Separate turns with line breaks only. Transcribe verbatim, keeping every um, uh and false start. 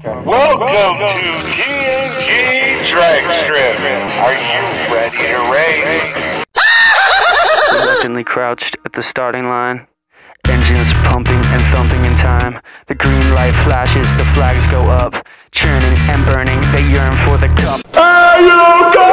Welcome to T and G DragStrip. Are you ready to race?
Reluctantly crouched at the starting line, engines pumping and thumping in time. The green light flashes, the flags go up, churning and burning, they yearn for the cup. Are you